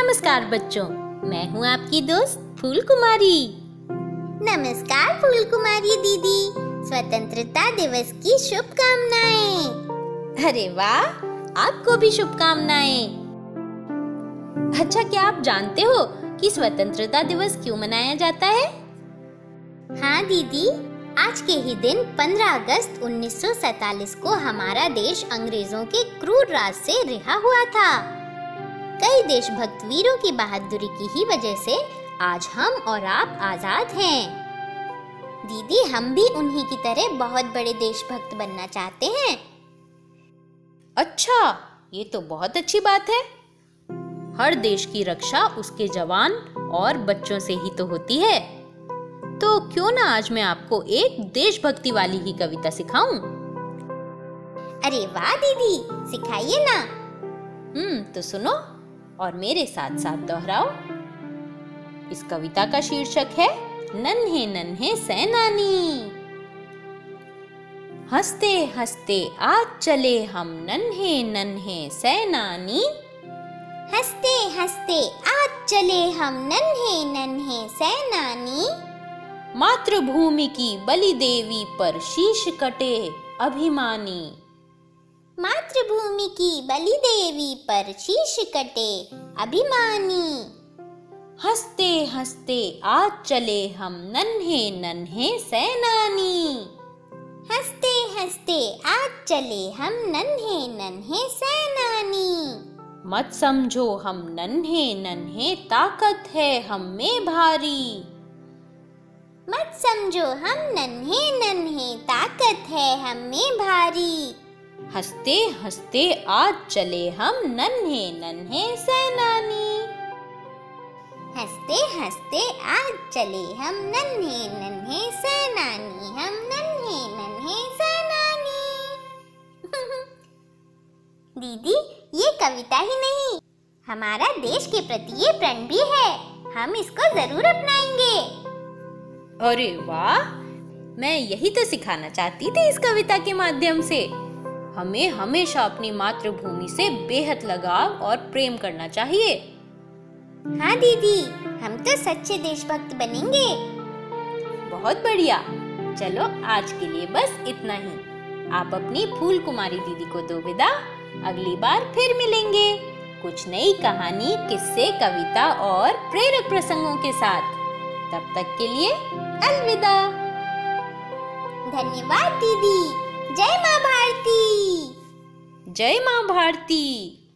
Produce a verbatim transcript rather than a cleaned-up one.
नमस्कार बच्चों, मैं हूँ आपकी दोस्त फूल कुमारी। नमस्कार फूल कुमारी दीदी, स्वतंत्रता दिवस की शुभकामनाएं। अरे वाह, आपको भी शुभकामनाएं। अच्छा, क्या आप जानते हो कि स्वतंत्रता दिवस क्यों मनाया जाता है? हाँ दीदी, आज के ही दिन पंद्रह अगस्त उन्नीस सौ सैतालीस को हमारा देश अंग्रेजों के क्रूर राज से रिहा हुआ था। कई देशभक्त वीरों की बहादुरी की ही वजह से आज हम और आप आजाद हैं। दीदी, हम भी उन्हीं की तरह बहुत बड़े देशभक्त बनना चाहते हैं। अच्छा, ये तो बहुत अच्छी बात है। हर देश की रक्षा उसके जवान और बच्चों से ही तो होती है। तो क्यों ना आज मैं आपको एक देशभक्ति वाली ही कविता सिखाऊं? अरे वाह दीदी, सिखाइए ना। हम्म तो सुनो और मेरे साथ साथ दोहराओ। इस कविता का शीर्षक है नन्हे नन्हे सेनानी। हंसते हंसते आज चले हम नन्हे नन्हे सेनानी। हंसते हंसते आज चले हम नन्हे नन्हे सेनानी। मातृभूमि की बलि देवी पर शीश कटे अभिमानी। मातृभूमि की बलि देवी पर शीश कटे अभिमानी। हंसते हंसते आज चले हम नन्हे नन्हे सेनानी। हंसते हंसते आज चले हम नन्हे नन्हे सेनानी। मत समझो हम नन्हे नन्हे, ताकत है हम में भारी। मत समझो हम नन्हे नन्हे, ताकत है हम में भारी। हंसते हंसते आज चले हम नन्हे नन्हे सेनानी। हंसते हंसते आज चले हम नन्हे नन्हे सेनानी। हम नन्हे नन्हे सेनानी। दीदी, ये कविता ही नहीं, हमारा देश के प्रति ये प्रण भी है। हम इसको जरूर अपनाएंगे। अरे वाह, मैं यही तो सिखाना चाहती थी इस कविता के माध्यम से। हमें हमेशा अपनी मातृभूमि से बेहद लगाव और प्रेम करना चाहिए। हाँ दीदी, हम तो सच्चे देशभक्त बनेंगे। बहुत बढ़िया। चलो आज के लिए बस इतना ही। आप अपनी फूल कुमारी दीदी को दो विदा। अगली बार फिर मिलेंगे कुछ नई कहानी, किस्से, कविता और प्रेरक प्रसंगों के साथ। तब तक के लिए अलविदा। धन्यवाद दीदी। जय माँ भारती। जय माँ भारती।